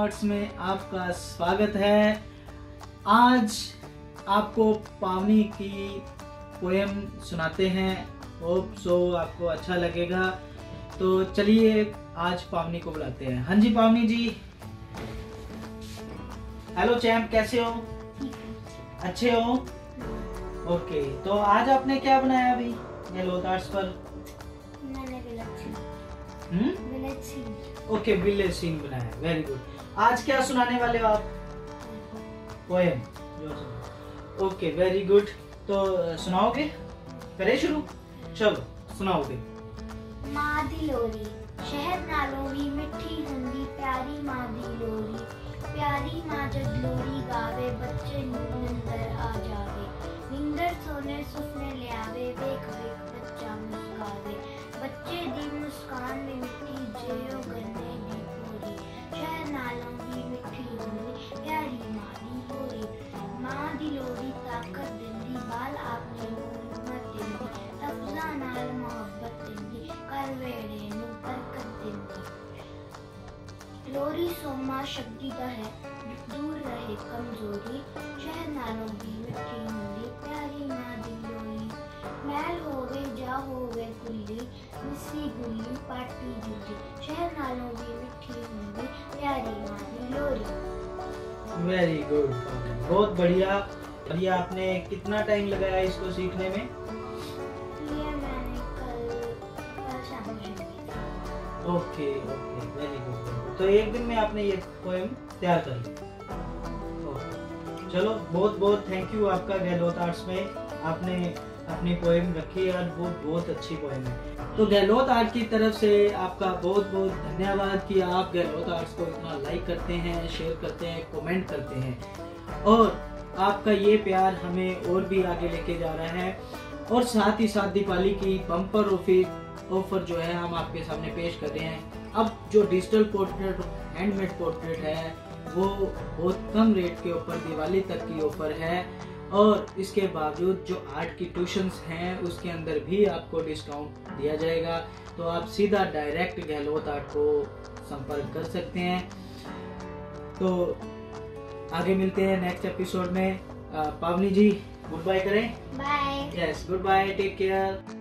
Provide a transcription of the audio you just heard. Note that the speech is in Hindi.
आर्ट्स में आपका स्वागत है। आज आपको पावनी की पोएम सुनाते हैं। होप सो आपको अच्छा लगेगा। तो चलिए आज पावनी को बुलाते हैं। हाँ जी पावनी जी। हेलो चैम्प, कैसे हो? अच्छे हो? ओके, तो आज आपने क्या बनाया अभी गहलोत आर्ट्स पर? मैंने ओके, विलेज सीन बनाया। Very good. आज क्या सुनाने वाले हो आप? पोएम। Okay, very good. तो सुनाओगे? करें शुरू? चलो सुनाओगे। माँ दी लोरी शहर नालों दी मिठी हुंदी प्यारी माँ दी लोरी। प्यारी माँ जद लोरी गावे बच्चे निंदर आ जावे। निंदर सोने सुपने ले आवे वेख वेख बच्चा मुस्कावे। बच्चे दी मुस्कान में मिठी जियो गन्ने दी पूरी। शहर नालों दी मिठी हुंदी प्यारी माँ दी लोरी। माँ दी लोरी ताकत दिंदी बाल आपने हिम्मत दिंदी। लफ्ज़ां नाल मोहब्बत दिंदी कर वेड़े नूं बरकत दिंदी। लोरी सोमा शक्ति दा है दूर रहे कमजोरी। शहर नालों दी मिठी हुंदी प्यारी माँ दी लोरी। मैल होवे जा होवे गुल्ली मिस्सी गुल्ली पाटी जुल्ली। शहर नालों दी मिठी हुंदी प्यारी माँ दी लोरी। वेरी गुड, बहुत बढ़िया। भैया आपने कितना टाइम लगाया इसको सीखने में? ये मैंने कल शाम में की। Okay, very good. तो एक दिन में आपने ये पोएम तैयार कर ली। चलो बहुत बहुत थैंक यू आपका गहलोत आर्ट्स में। आपने अपनी पोएम रखी और वो बहुत अच्छी पोएम है। तो गहलोत आर्ट की तरफ से आपका बहुत बहुत धन्यवाद कि आप गहलोत आर्ट्स को इतना लाइक करते हैं, शेयर करते हैं, कमेंट करते हैं और आपका ये प्यार हमें और भी आगे लेके जा रहा है। और साथ ही साथ दिवाली की बम्पर ऑफर जो है हम आपके सामने पेश कर रहे हैं। अब जो डिजिटल पोर्ट्रेट हैंडमेड पोर्ट्रेट है वो बहुत कम रेट के ऊपर दिवाली तक की ऑफर है। और इसके बावजूद जो आर्ट की ट्यूशंस हैं उसके अंदर भी आपको डिस्काउंट दिया जाएगा। तो आप सीधा डायरेक्ट गहलोत आर्ट को संपर्क कर सकते हैं। तो आगे मिलते हैं नेक्स्ट एपिसोड में। पावनी जी गुड बाय करें। Bye. Yes, good bye, take care.